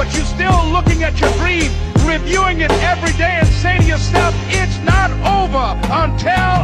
but you're still looking at your dream, reviewing it every day and saying to yourself, it's not over until